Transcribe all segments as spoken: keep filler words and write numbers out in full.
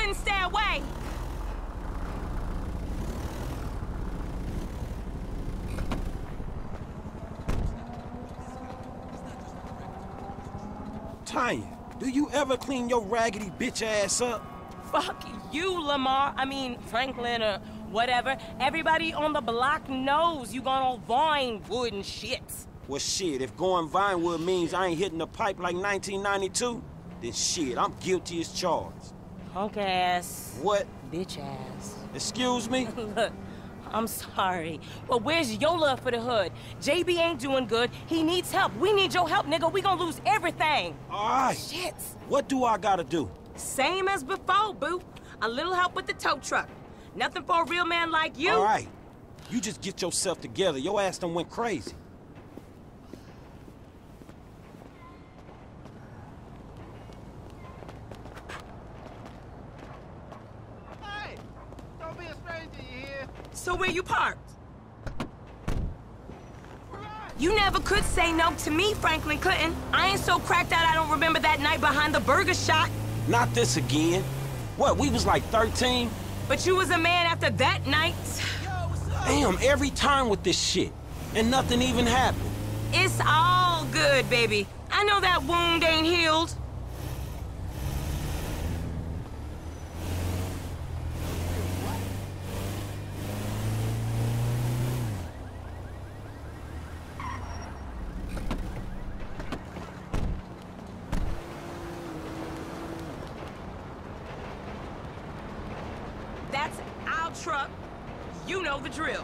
and stay away. Tanya, do you ever clean your raggedy bitch ass up? Fuck you, Lamar. I mean, Franklin or whatever. Everybody on the block knows you gone on Vinewood and shit. Well, shit, if going Vinewood means I ain't hitting the pipe like nineteen ninety-two, then shit, I'm guilty as charged. Punk ass. What? Bitch ass. Excuse me? Look, I'm sorry, but where's your love for the hood? J B ain't doing good. He needs help. We need your help, nigga. We gonna lose everything. All right. Shit. What do I gotta do? Same as before, boo. A little help with the tow truck. Nothing for a real man like you. All right. You just get yourself together. Your ass done went crazy. Hey! Don't be a stranger, you hear? So where you parked? You never could say no to me, Franklin Clinton. I ain't so cracked out I don't remember that night behind the burger shop. Not this again. What, we was like thirteen? But you was a man after that night. Damn, every time with this shit. And nothing even happened. It's all good, baby. I know that wound ain't healed. That's our truck. You know the drill.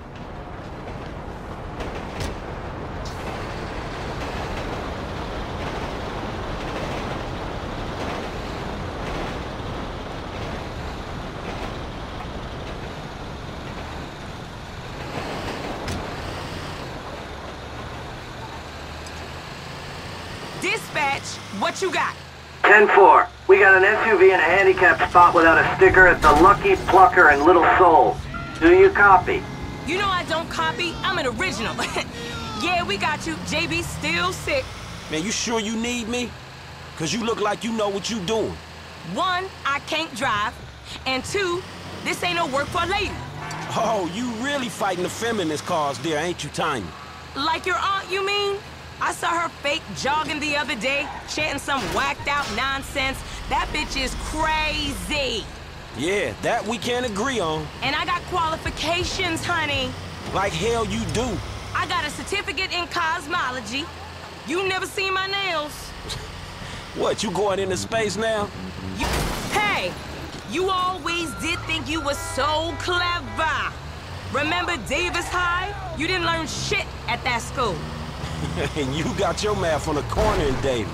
Dispatch, what you got? ten four. We got an S U V in a handicapped spot without a sticker at the Lucky Plucker in Little Seoul. Do you copy? You know I don't copy. I'm an original. Yeah, we got you. J B still sick. Man, you sure you need me? Cause you look like you know what you doing. One, I can't drive. And two, this ain't no work for a lady. Oh, you really fighting the feminist cause there, ain't you, Tanya? Like your aunt, you mean? I saw her fake jogging the other day, chanting some whacked out nonsense. That bitch is crazy. Yeah, that we can't agree on. And I got qualifications, honey. Like hell you do. I got a certificate in cosmology. You never seen my nails. What, you going into space now? You, hey, you always did think you were so clever. Remember Davis High? You didn't learn shit at that school. And you got your math on the corner in Davis.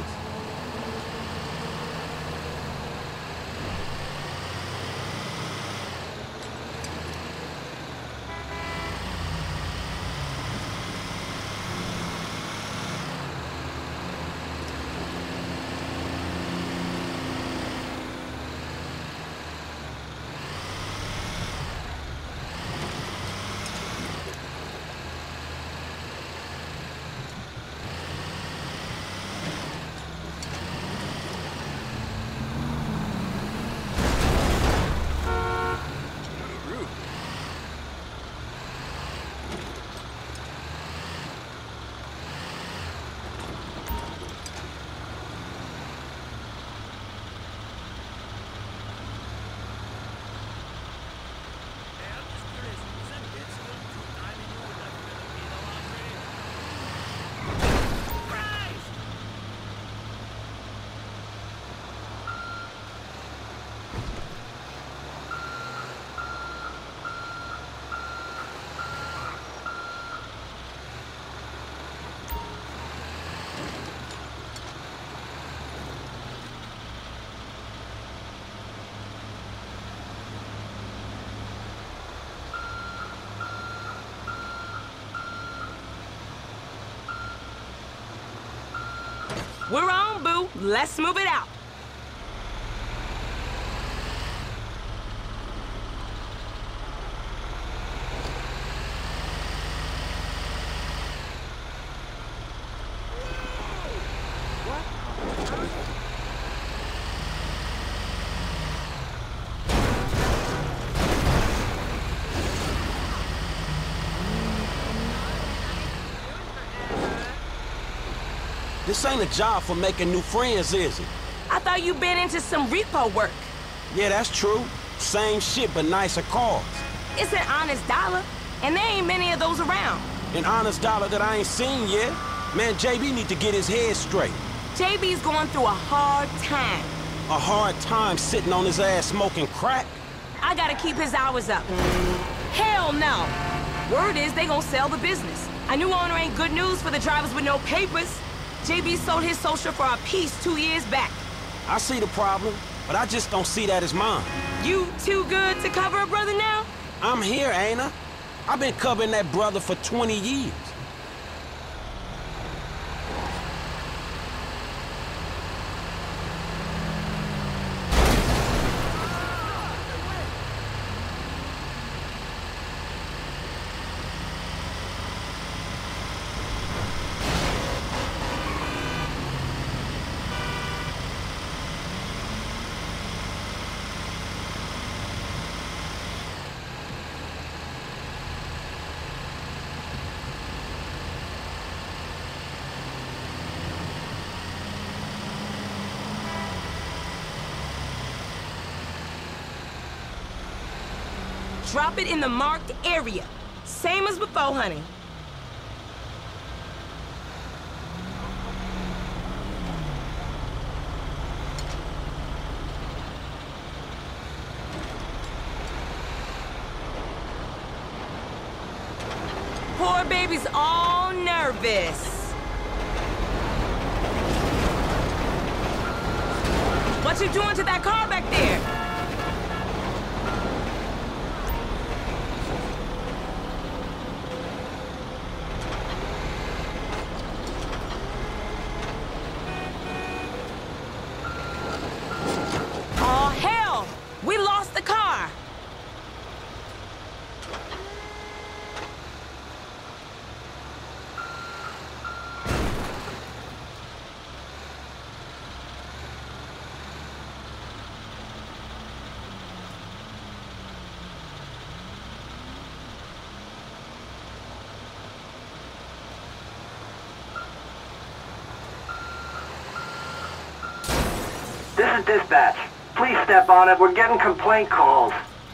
We're on, boo. Let's move it out. This ain't a job for making new friends, is it? I thought you been into some repo work. Yeah, that's true. Same shit, but nicer cars. It's an honest dollar, and there ain't many of those around. An honest dollar that I ain't seen yet. Man, J B need to get his head straight. J B's going through a hard time. A hard time sitting on his ass smoking crack? I gotta keep his hours up. Hell no. Word is they gonna sell the business. A new owner ain't good news for the drivers with no papers. J B sold his social for a piece two years back. I see the problem, but I just don't see that as mine. You too good to cover a brother now? I'm here, ain't I? I've been covering that brother for twenty years. Drop it in the marked area. Same as before, honey. Poor baby's all nervous. What you doing to that car back there? This is dispatch. Please step on it. We're getting complaint calls.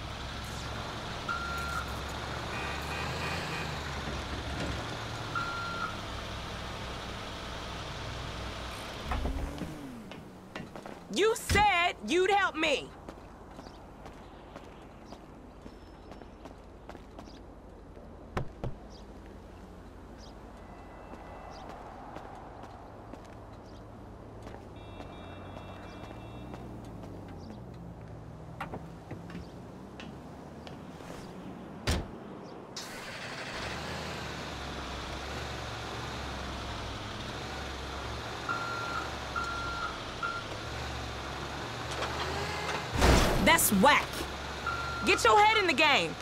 You said you'd help me. That's whack. Get your head in the game.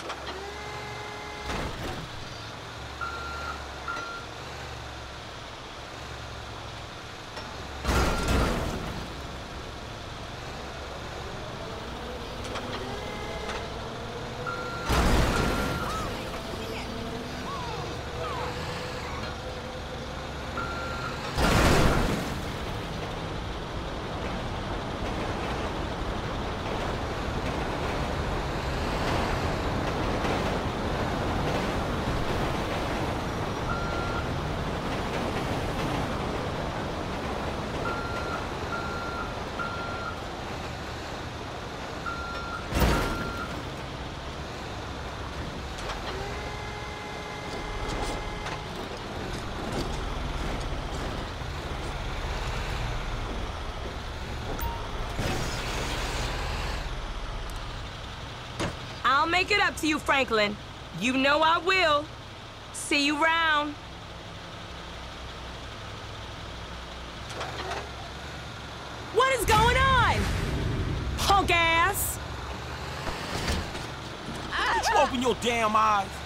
I'll make it up to you, Franklin. You know I will. See you round. What is going on? Punk ass! Did you open your damn eyes?